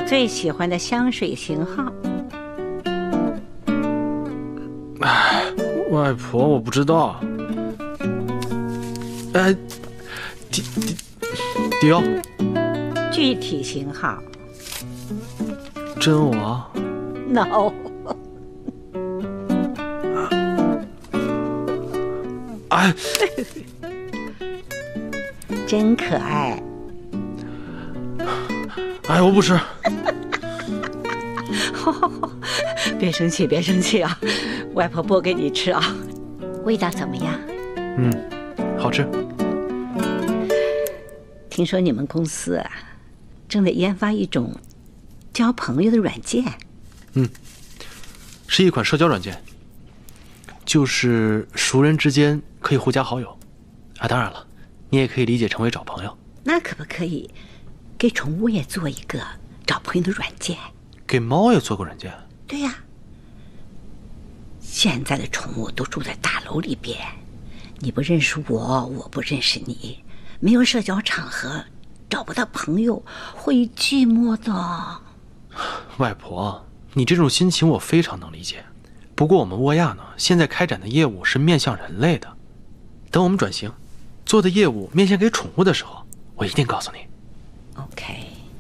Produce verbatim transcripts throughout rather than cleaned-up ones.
最喜欢的香水型号。 哎，外婆，我不知道。哎，迪迪迪奥。 具体型号。 真我 ？No。 哎， 真可爱。 哎，我不吃。 别生气，别生气啊！外婆剥给你吃啊。味道怎么样？ 嗯，好吃。 听说你们公司啊，正在研发一种交朋友的软件。 嗯，是一款社交软件，就是熟人之间可以互加好友。啊，当然了，你也可以理解成为找朋友。 那可不可以给宠物也做一个找朋友的软件？ 给猫也做个软件？ 对呀。现在的宠物都住在大楼里边，你不认识我，我不认识你，没有社交场合，找不到朋友，会寂寞的。 外婆，你这种心情我非常能理解。不过我们沃亚呢，现在开展的业务是面向人类的，等我们转型，做的业务面向给宠物的时候，我一定告诉你。 OK。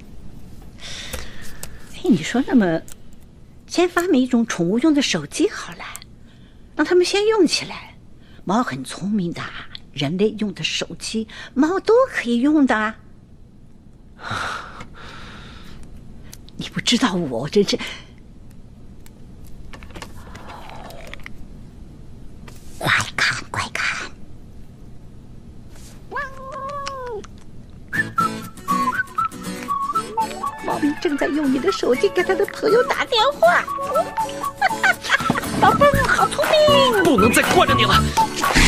哎，你说那么，先发明一种宠物用的手机好了，让他们先用起来。猫很聪明的，人类用的手机，猫都可以用的。你不知道我真是。快看快看！猫咪正在用你的手机给他的朋友打电话。宝贝儿，好聪明！ 不能再惯着你了。